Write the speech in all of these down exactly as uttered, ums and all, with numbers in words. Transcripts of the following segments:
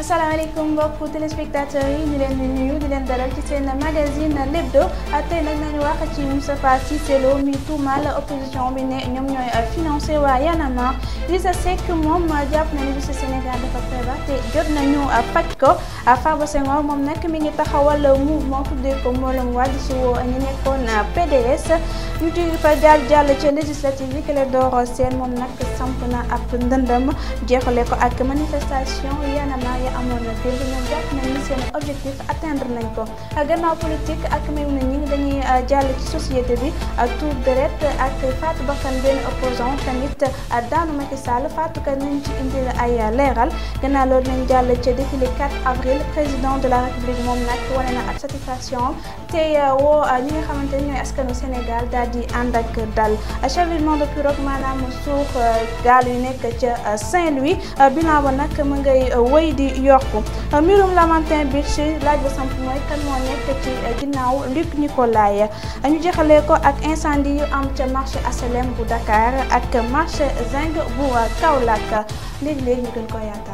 asalaamaaleykum mbokku téléspectateurs yi ñu leen di nuyu di leen dalal ci seen magazine l'hebdo tey nag nañu wax ci Moustapha Cissé Lo mi tuumal opposition bi ne ñoom ñooy financé waa Y'en a marre Idrissa Seck moom jàpp na ni bi ci Sénégal dafa feebar te jot nañu faj ko Farba Senghor moom nag mi ngi taxawal mouvement tuddee ko Mbolom Wade ci woo ñu nekkoon P D S ñu jóge fa jàll jàll ci législative yi Clédor Sène moom nag samp na ab ndëndam jeexale ko ak manifestation Y'en a marre ya amoon na démb ñoom jàpp nañ ni seen objectif atteindre nañ ko gannaaw politique ak même na ñi dañuy jàll ci société bi tour deret ak faatu bakkan benn opposant tamit daanu Macky Sall faatu ka nañ ci indil ay leeral gannaaw loolu nañ jàll ca défilé quatre avril président de la république moom nag wane na ab satisfaction te woo ñi nga xamante ni ñooy askanu Sénégal daal di ànd ak dal chavirement de pirogue maanaam suux gaal yu nekk ca Saint-Louis bilan ba nag mu ngay wéy di yokku mbirum Lamantin Beach laaj ba samp mooy kan moo nekk ci ginnaaw Luc Nicolaï ñu jeexalee ko ak incendie yu am ca marché H L M bu Dakar ak marché Zinc bu Kaolack léegi-léegi ñu gën ko yaatal.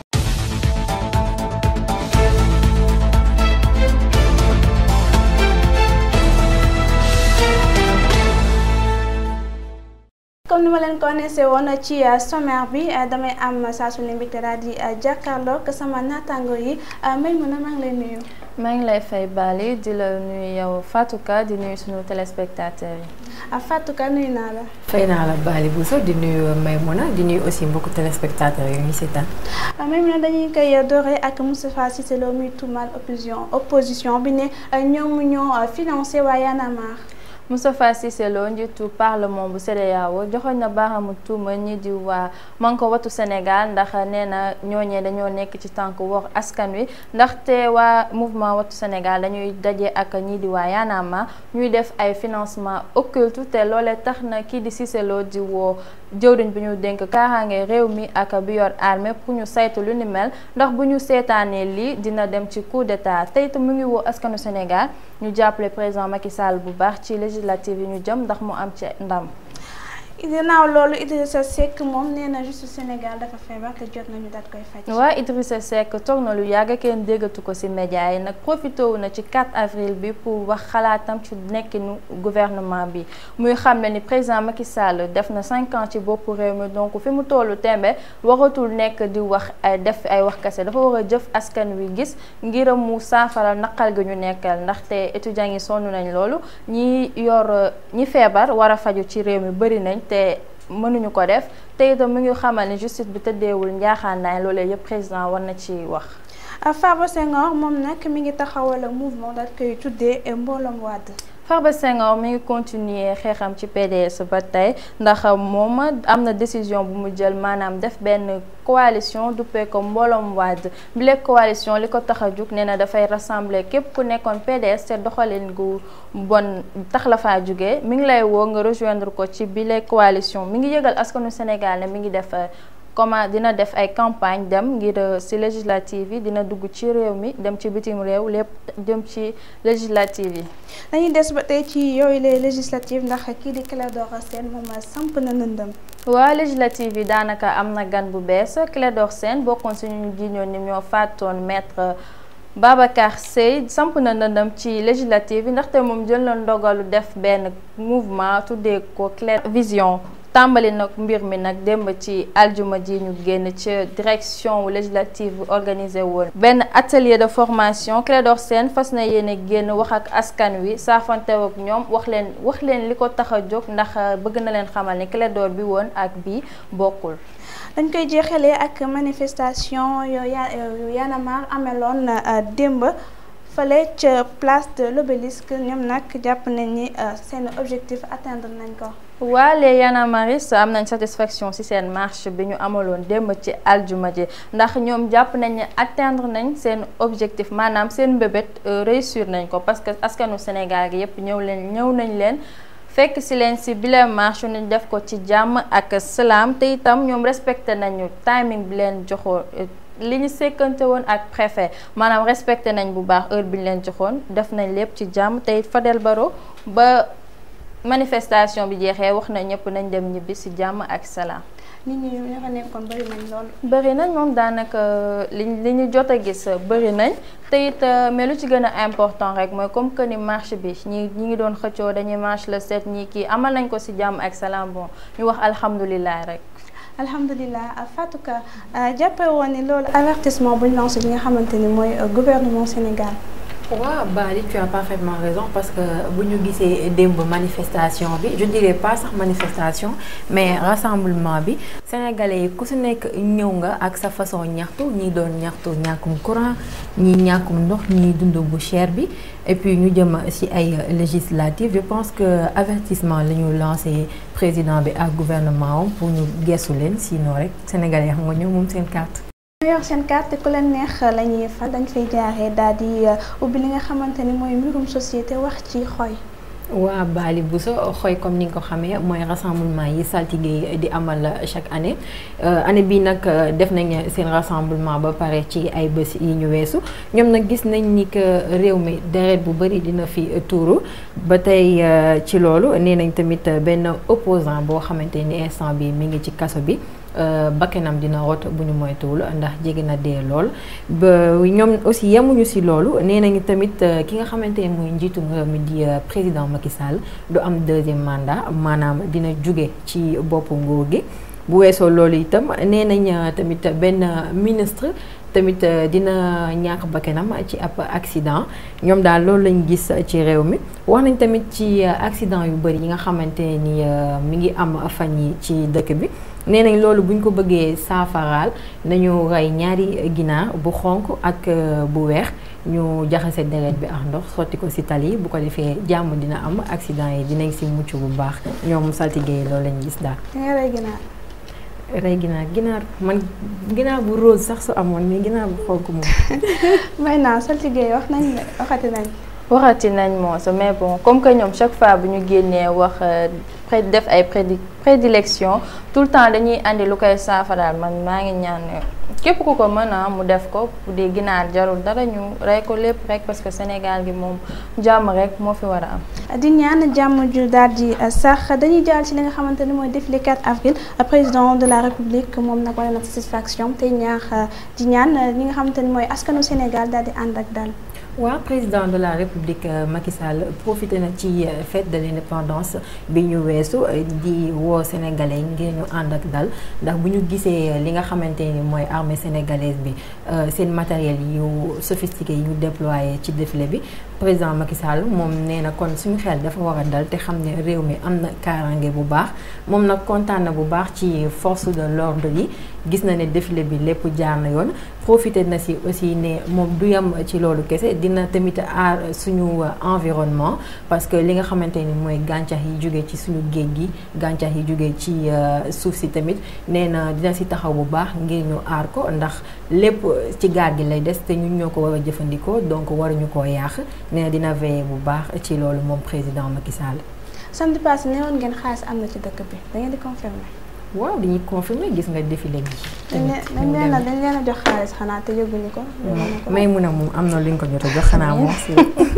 comme ni ma leen ko annoncé woon ci sommaire bi damay am saa su ne mbégte daal di jàkkaarloo ak sama naataango yi Maïmouna maa ngi lay nuyu. maa ngi lay fay Bali di la nuyu yow Fatou Ka di nuyu sunu téléspectateurs yi. Fatou Ka nuyu naa la. fay naa la Bali Bousso di nuyu Maïmouna di nuyu aussi mbokku téléspectateurs yi ñu seetaan. Maïmouna dañuy koy dooree ak Moustapha Cissé Lo muy tuumal opposition opposition bi ne ñoom ñoo financé waa Y'en a marre. Moustapha Cissé Lo njiitu parlement bu C E D E A O joxoñ na baaraamu tuuma ñi di waa Manko Wattu Sénégal ndax nee na ñooñee dañoo nekk ci tànk wor askan wi ndaxte waa mouvement Wattu Sénégal dañuy daje ak ñi di waa Y'en a marre ñuy def ay financement occulte te loolee tax na kii di Cissé Lo di woo jëwriñ bi ñu dénk kaaraange réew mi ak bi yor armée pour ñu saytu lu ni mel ndax bu ñu seetaanee lii dina dem ci coup d'état tey it mu ngi woo askanu Sénégal ñu jàppale président Macky Sall bu baax ci législative yi ñu jëm ndax mu am ci ndam. ginnaaw loolu Idrissa Seck moom nee na justice Sénégal dafa feebar te jot nañu daat koy faj. waaw Idrissa Seck toog na lu yàgg kenn déggatu ko ci média yi nag profité wu na ci quatre avril bi pour wax xalaatam ci nekkinu gouvernement bi muy xam ne ni président Macky Sall def na cinq ans ci boppu réew mi donc fi mu tollu tembe waratul nekk di wax ay def ay wax kese dafa war a jëf askan wi gis ngir mu saafara naqal gi ñu nekkal ndaxte étudiants yi sonn nañ loolu ñi yor ñi feebar war a faju ci réew mi bëri nañ. te mënuñu ko def te itam mu ngi xamal ni justice bi tëddeewul njaaxaanaay loolee yëpp président war na ci wax. Farba Senghor moom nag mi ngi taxawal mouvement daal koy tuddee Mbolom Wade. Farba Senghor mi ngi continuer xeexam ci P D S ba tey ndax moom am na décision bu mu jël maanaam def benn coalition duppee ko Mbolom Wade bile coalition li ko tax a jug nee na dafay rassembler képp ku nekkoon P D S te doxalin gu bon tax la faa jugee mi ngi lay woo nga rejoindre ko ci bile coalition mi ngi yëgal askanu Sénégal ne mi ngi def comment dina def ay campagne dem ngir ci législative yi dina dugg ci réew mi dem ci bitim réew lépp dem ci législative yi. dañuy des ba tey ci yooyu les législatives ndax kii di Clédor Sène moom samp na nëndam. waa législative yi daanaka am na gan bu bees Clédor Sène bokkoon si ñu jiñoon ni ñoo faatoon maître Babacar Seye samp na ndëndam ci législative yi ndaxte moom jël na ndogalu def benn mouvement tuddee ko Claire Vision. tàmbali nag mbir mi nag démb ci aljuma ji ñu génn ci direction législative organisé woon benn atelier de formation Clédor Sène fas na yéene génn wax ak askan wi saafantew ak ñoom wax leen wax leen li ko tax a jóg ndax bëgg na leen xamal ni Clédor bi woon ak bi bokkul. dañ koy jeexalee ak manifestation yu Y'en a marre ameloon démb fale ca place de l'Obélisque ñoom nag jàpp nañ ni seen objectif atteindre nañ ko. waa les Y'en a marre am nañ satisfaction ci seen marche bi ñu amaloon démb ci aljuma ji ndax ñoom jàpp nañ ne atteindre nañ seen objectif maanaam seen mbébét réussir nañ ko parce que askanu Sénégal gi yépp ñëw leen ñëw nañ leen fekk ci leen ci bile marche ñu def ko ci jàmm ak salaam te itam ñoom respecté nañu timing bi leen joxoon li ñu sekkante woon ak préfet maanaam respecté nañ bu baax heure bi ñu leen joxoon def nañ lépp ci jàmm te Fadel Barro ba manifestation bi jeexee wax na ñëpp nañ dem ñibbi ci jàmm ak salaam. nit ñi ñoo fa nekkoon bëri nañ lool. bëri nañ moom daanaka li li ñu jot a gis bëri nañ te it mais lu ci gën a important rek mooy comme que ni marche bi ñi ñi ngi doon xëccoo dañuy marche le sept ñi kii amal nañ ko ci jàmm ak salaam bon ñu wax alhamdulilah rek. alhamdulilah Fatou Ka jàppe woon ni loolu avertissement bu ñu lancé bi nga xamante ni mooy gouvernement Sénégal. waaw Bali tu as parfaitement raison parce que bu ñu gisee démb manifestation bi je dirais pas sax manifestation mais rassemblement bi sénégalais yi ku si nekk ñëw nga ak sa façon ñaxtu ñi doon ñaxtu ñàkkum courant ñi ñàkkum ndox ñi dund bu cher bi et puis ñu jëm ci ay législatives je pense que avertissement la ñu lancé président bi ak gouvernement am pour ñu gestu leen sinon rek sénégalais yi xam nga ñëw moom seen carte. ñoo yor seen carte ku leen neex la ñuy fal dañ fay jaaree daal di ubbi li nga xamante ni mooy mbirum société wax ci xoy. waa Bali Bousso xoy comme ni nga ko xamee mooy rassemblement yi saltige di amal chaque année année bii nag def nañ seen rassemblement ba pare ci ay bés yi ñu weesu ñoom nag gis nañ ni que réew mi deret bu bëri dina fi tuuru ba tey ci loolu nee nañ tamit benn opposant boo xamante ni instant bi mi ngi ci kaso bi. bakkenam dina rot bu ñu moytuwul ndax jege na dee lool ba ñoom aussi yemuñu ci loolu nee nañu tamit ki nga xamante ne mooy njiitum réew mi di président Macky Sall du am deuxième mandat maanaam dina jóge ci boppu nguur gi bu weesoo loolu itam nee nañ tamit benn ministre tamit dina ñàkk bakkanam ci ab accident ñoom daal loolu lañ gis ci réew mi wax nañ tamit ci accident yu bëri yi nga xamante ni mi ngi am fan yi ci dëkk bi nee nañ loolu buñ ko bëggee saafaraal nañu rey ñaari ginaar bu xonk ak bu weex ñu jaxase deret bi ak ndox sotti ko ci tali bu ko defee jàmm dina am accident yi dinañ ci mucc bu baax ñoom saltige yi loolu lañ gis daal. rey ginaar. rey ginaar ginaar man ginaar bu rose sax su amoon mais ginaar bu xonk moom. may naa saltige yi wax nañ ne waxati nañ. waxati nañ moo sa mais bon comme que ñoom chaque fois bu ñu génnee wax pré def ay prédi prédilection tout le temps dañuy andi lu koy saafaraal man maa ngi ñaan képp ku ko mën a mu def ko bu dee ginaar jarul dara ñu rey ko lépp rek parce que Sénégal gi moom jàmm rek moo fi war a am. di ñaan jàmm ju daal di sax dañuy jàll ci li nga xamante ni mooy défilé quatre avril président de la république moom nag wane na satisfaction tey ñaax di ñaan li nga xamante ni mooy askanu Sénégal daal di ànd ak daal. waaw président de la république Macky Sall profité na ci fête de l'indépendance bi ñu weesu di woo sénégalais ngir ñu ànd ak dal ndax bu ñu gisee li nga xamante ni mooy armée sénégalaise bi seen matériel yu sophistiqué yi ñu déployé ci défilé bi président Macky Sall moom nee na kon suñu xel dafa war a dal te xam ne réew mi am na kaaraange bu baax moom nag kontaan na bu baax ci force de l'ordre yi gis na ne défilé bi lépp jaar na yoon profité na si aussi ne moom du yem ci loolu kese dina tamit aar suñu environnement parce que li nga xamante ni mooy gàncax yi jóge ci suñu géej gi gàncax yi jóge ci suuf si tamit nee na dina si taxaw bu baax ngir ñu aar ko ndax lépp ci gaal gi lay des te ñun ñoo ko war a jëfandikoo donc waruñu koo yàq nee na dina veiller bu baax ci loolu moom président Macky Sall. samedi passé ne woon ngeen xaalis am na ci dëkk bi da ngeen di confirmer. waaw dañuy confirmer gis nga défilé bi. dañ leen a dañ leen a jox xaalis xanaa te yóbbuñu ko. may mun a moom am na lu ñu ko jot a jox xanaa moom si.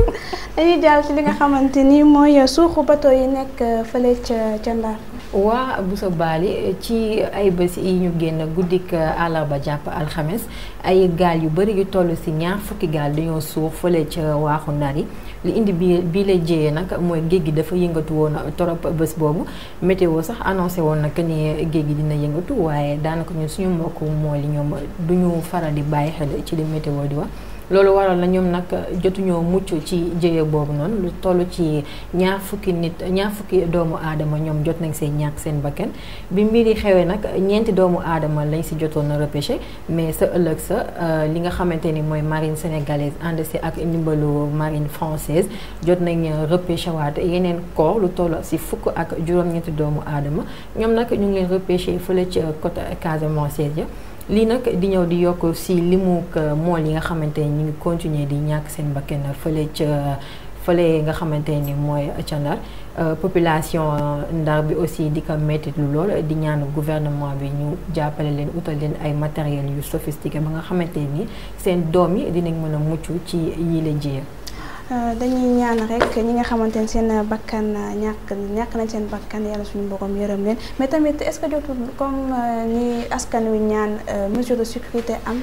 dañuy jàll ci li nga xamante ni mooy suuxu bateau yi nekk fële ca ca Ndar. waa Bousso Bali ci ay bés yi ñu génn guddik àllarba jàpp alxames ay gaal yu bëri yu toll si ñaar fukki gaal dañoo suux fële ca waaxu Ndar yi li indi bii bii lay jiyee nag mooy géej gi dafa yëngatu woon torop bés boobu météo sax annoncé woon na que ni géej gi dina yëngatu waaye daanaka ñun suñu mbokku mooy li ñoom duñu faral di bàyyi xel ci li météo di wax. loolu waral na ñoom nag jotuñoo mucc ci jëye boobu noonu lu toll ci ñaar fukki nit ñaar fukki doomu aadama ñoom jot nañ seen ñàkk seen bakkan bi mbir yi xewee nag ñeenti doomu aadama lañ si jotoon a repêché mais sa ëllëg sa li nga xamante ni mooy marine sénégalaise ànd si ak ndimbalu marine française jot nañ repêché waat yeneen corps lu toll si fukk ak juróom-ñeenti doomu aadama ñoom nag ñu ngi leen repêché fële ci côte Casamance ya lii nag di ñëw di yokk si limu mool yi nga xamante ni ñu ngi continuer di ñàkk seen bakkan fële ca fële nga xamante ni mooy ca Ndar population Ndar bi aussi di ko métti lu lool di ñaan gouvernement bi ñu jàppale leen utal leen ay matériel yu sophistiqué ba nga xamante ni seen doom yi dinañ mën a mucc ci yii la jiyee. dañuy ñaan rek ñi nga xamante ne seen bakkan ñàkk ñàkk nañ seen bakkan yàlla suñu borom yërëm leen mais tamit est-ce que jotul comme ni askan wi ñaan mesure de sécurité am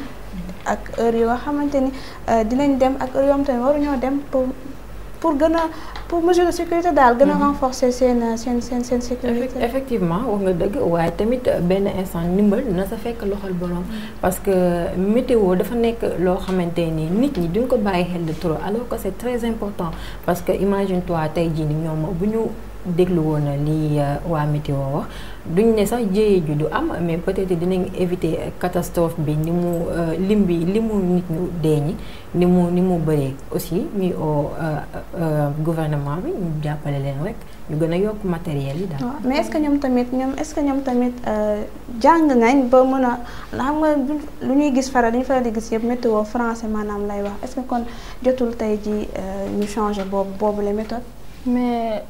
ak heure yoo xamante ni dinañ dem ak heure yoo xamante ni waruñoo dem pour pour gën a pour mesure de sécurité daal gën a renforcer seen seen seen seen sécurité. effectivement wax nga dëgg waaye tamit benn instant ndimbal na sa fekk loxol borom. parce que météo dafa nekk loo xamante ni nit ñi duñ ko bàyyi xel de trop alors que c'est très important parce que imagine toi tey jii ni ñoom bu ñu déglu woon na lii waa météo wax duñ ne sax jéye ju du am mais peut-être dinañ éviter catastrophe bi ni mu lim bi li mu nit ñu dee ñi ni mu ni mu bëree aussi ñuy au gouvernement bi ñu jàppale leen rek ñu gën a yokk matériel yi daal. mais est-ce que ñoom tamit ñoom est-ce que ñoom tamit jàng nañ ba mën a xam nga lu ñuy gis faral dañu faral di gis yëpp météo français maanaam lay wax est-ce que kon jotul tey ji ñu changer boobu boobu les méthodes. mais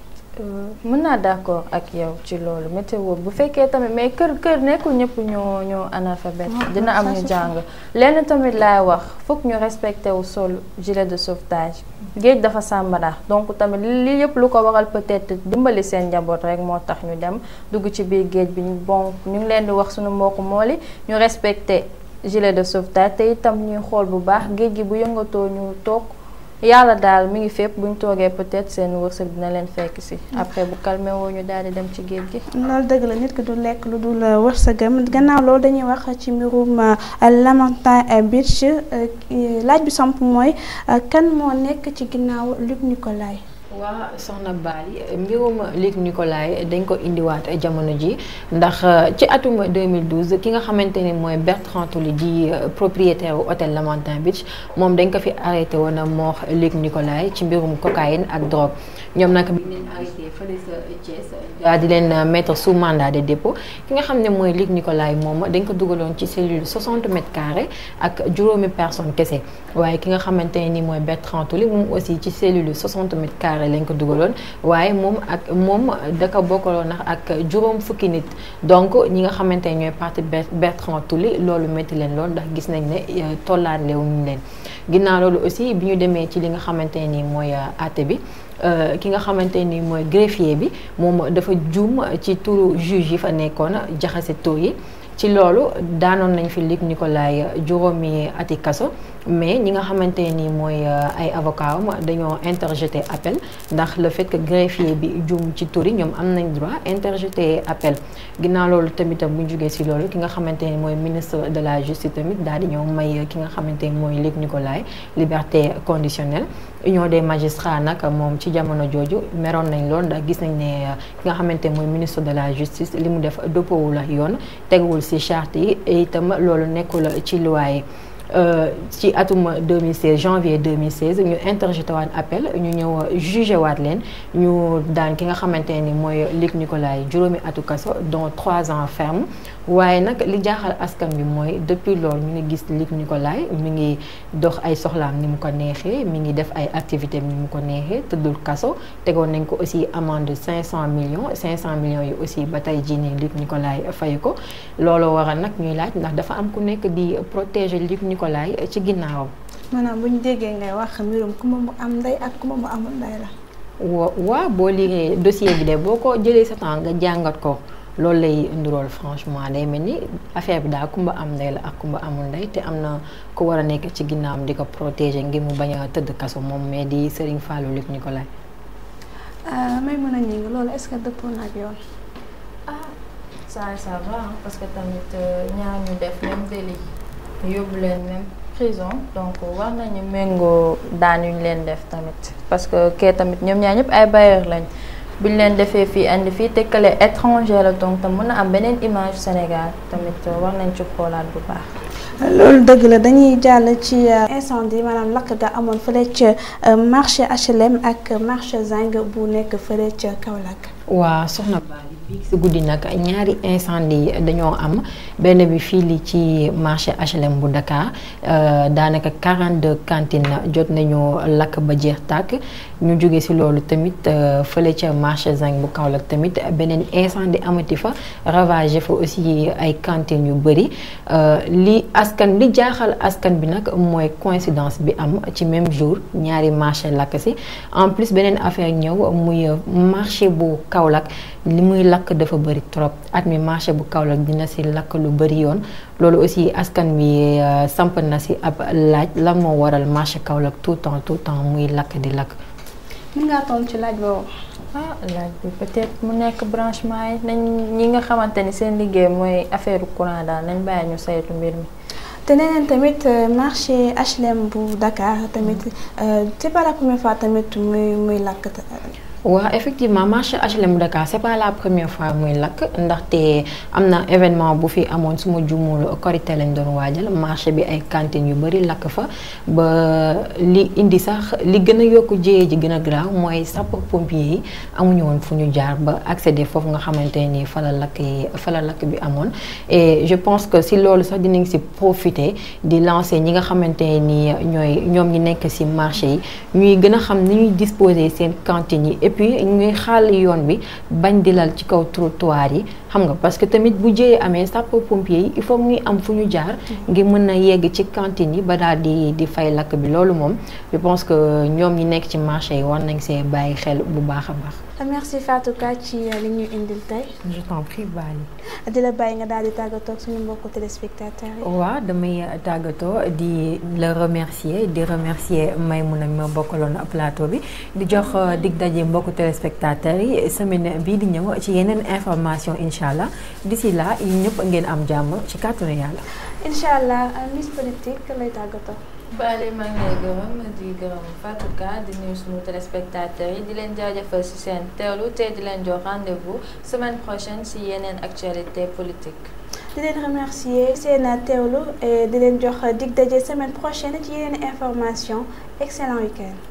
mën naa d'accord ak yow ci loolu météo bu fekkee tamit mais kër kër nekkul ñëpp ñoo ñoo analphabète dina am ñu jàng lenn tamit laay wax fokk ñu respecté wu sol gilet de sauvetage géej dafa sàmbara donc tamit li yëpp lu ko waral peut-être dimbali seen njaboot rek moo tax ñu dem dugg ci biir géej bi bon ñu ngi leen di wax suñu mbokku mooli ñu respecté gilet de sauvetage te itam ñuy xool bu baax géej gi bu yëngatoo ñu toog yàlla daal mi ngi fépp bu ñu toogee peut-être seen wërsëg dina leen fekk si après bu calmé woo ñu daal di dem ci géej gi. loolu dëgg la nit ki du lekk lu dul wërsëgam gannaaw loolu dañuy wax ci mbirum Lamantin Beach laaj bi samp mooy kan moo nekk ci ginnaaw Luc Nicolaï. waa soxna Bali mbirum Luc Nicolaï dañ ko indiwaat jamono ji ndax ci atum deux mille douze ki nga xamante ni mooy Bertrand Tulli di propriétaire hôtel Lamantin Beach moom dañ ko fi arrêté woon a moo Luc Nicolaï ci mbirum cocaïne ak drogue ñoom nag bi leen arrêté fële sa Thiès daal di leen mettre sous mandat de dépôt ki nga xam ne mooy Luc Nicolaï moom dañ ko dugaloon ci cellule soixante mètres carrés ak juróomi personne kese waaye ki nga xamante ni mooy Bertrand Tulli moom aussi ci cellule soixante mètres carrés lañ ko dugaloon waaye moom ak moom da ko bokkaloon nag ak juróom fukki nit donc ñi nga xamante ne ñooy parti Bertrand Tulli loolu métti leen lool ndax gis nañ ne tollaanle wuñu leen ginnaaw loolu aussi bi ñu demee ci li nga xamante ni mooy àtte bi ki nga xamante ni mooy greffier bi moom dafa juum ci turu juge yi fa nekkoon jaxase tur yi ci loolu daanoon nañ fi Luc Nicolaï juróomi ati kaso mais ñi nga xamante ni mooy ay avocat am dañoo interjeté appel ndax le fait que greffier bi juum ci tur yi ñoom am nañ droit interjeté appel ginnaaw loolu tamit bu ñu jógee si loolu ki nga xamante ni mooy ministre de la justice tamit daal di ñëw may ki nga xamante ni mooy Luc Nicolaï liberté conditionnelle union des magistrats nag moom ci jamono jooju meroon nañ lool ndax gis nañ ne ki nga xamante ni mooy ministre de la justice li mu def dëppoowul ak yoon teguwul ci charte yi itam loolu nekkul ci loi yi ci atum deux mille seize janvier deux mille seize ñu interjeté waat appel ñu ñëw jugé waat leen ñu daan ki nga xamante ni mooy Luc Nicolaï juróomi atu kaso dont trois ans ferme waaye nag li jaaxal askan bi mooy depuis loolu ñu ngi gis Luc Nicolaï mi ngi dox ay soxlaam ni mu ko neexee mi ngi def ay activités ni mu ko neexee tëddul kaso tegoon nañ ko aussi amende cinq cent millions cinq cent millions yi aussi ba tey jii nii Luc Nicolaï fay ko loolu waral nag ñuy laaj ndax dafa am ku nekk di protéger Luc Nicolaï ci ginnaawam. maanaam bu ñu déggee ngay wax mbirum kumba mu am ndey ak kumba mu amul ndey la. wa waaw boo liggéey dossier bi de boo ko jëlee sa temps nga jàngat ko loolu lay indirool franchement day mel ni affaire bi daal kumba am ndey la ak kumba amul ndey te am na ku war a nekk ci ginnaawam di ko protéger ngir mu bañ a tëdd kaso moom mais di Serigne Fallou Luc Nicolaï. may mën a ñëng loolu est-ce que dëppoo na ak yoon. ah ça ça va parce que tamit ñaar ñu def même délit yóbbu leen même prison donc war nañu méngoo daan yu ñu leen def tamit parce que kee tamit ñoom ñaar ñëpp ay bailleur lañ buñ leen defee fii andi fii te kële étranger la donc tam mën na am beneen image Sénégal tamit war nañ ci xoolaat bu baax. loolu dëgg la dañuy jàll ci incendie maanaam lakk ga amoon fële ca marché H L M ak marché Zing bu nekk fële ca Kaolack. waa soxna Bali si guddi nag ñaari incendie dañoo am benn bi fii li ci marché H L M bu Dakar daanaka quarante-deux cantines jot nañu lakk ba jeex tàkk ñu jóge si loolu tamit fële ca marché Zinc bu Kaolack tamit beneen incendie amati fa ravagé fa aussi ay cantines yu bëri li askan li jaaxal askan bi nag mooy coïncidence bi am ci même jour ñaari marché lakk si en plus beneen affaire ñëw muy marché bu Kaolack li muy lakk dafa bëri trop at mi marché bu Kaolack dina si lakk lu bëri yoon loolu aussi askan bi samp na si ab laaj lan moo waral marché Kaolack tout temps tout temps muy lakk di lakk. mën ngaa tontu ci laaj boobu. ah laaj bi peut-être mu nekk branchement yi nañ ñi nga xamante ni seen liggéey mooy affaire courant daal nañ bàyyi ñu saytu mbir mi. te neneen tamit marché H L M bu Dakar tamit c'est pas la première fois tamit muy muy lakk. waaw effectivement marché H L M Dakar c'est pas la première fois muy lakk ndaxte am na événement bu fi amoon suma jumul Korité lañ doon waajal marché bi ay cantines yu bari lakk fa ba li indi sax li gën a yokk jéyee ji gën a graaw mooy sapeur pompier yi amuñu woon fu ñu jaar ba accéder foofu nga xamante ni fa la lakk yi fa la lakk bi amoon et je pense que si loolu sax dinañ si profiter di lancer ñi nga xamante ni ñooy ñoom ñi nekk si marché yi ñuy gën a xam ni ñuy disposer seen cantines yi et puis ñuy xaal yoon bi bañ di lal ci kaw trottoir yi xam nga parce que tamit bu jëyee amee sapeur pompier yi il faut ñuy am fu ñu jaar ngir mën na yegg ci cantine yi ba daal di di fay lakk bi loolu moom je pense que ñoom ñi nekk ci marché yi war nañ see bàyyi xel bu baax a baax. merci Fatou Ka ci li ñu indil tey. je t'en prie Bali. di la bàyyi nga daal di tàggatoo ak suñu mbokku téléspectateurs yi. waaw damay tàggatoo di la remercier di remercier Maymouna mi ma bokkaloon plateau bi di jox dig daje mbokku téléspectateurs yi semaine bii di ñëw ci yeneen information incha allah d'ici là yi ñëpp ngeen am jàmm ci kàttanu yàlla. incha allah Miss Politique lay tàggatoo. Bale maa ngi lay gërëm di gërëm Fatou Ka di nuyu suñu téléspectateurs yi di leen jaajëfal ci seen teewlu te di leen jox rendez-vous semaine prochaine ci yeneen actualité politique. di leen remercier seen teewlu et di leen jox dig daje semaine prochaine ci yeneen information excellent week-end.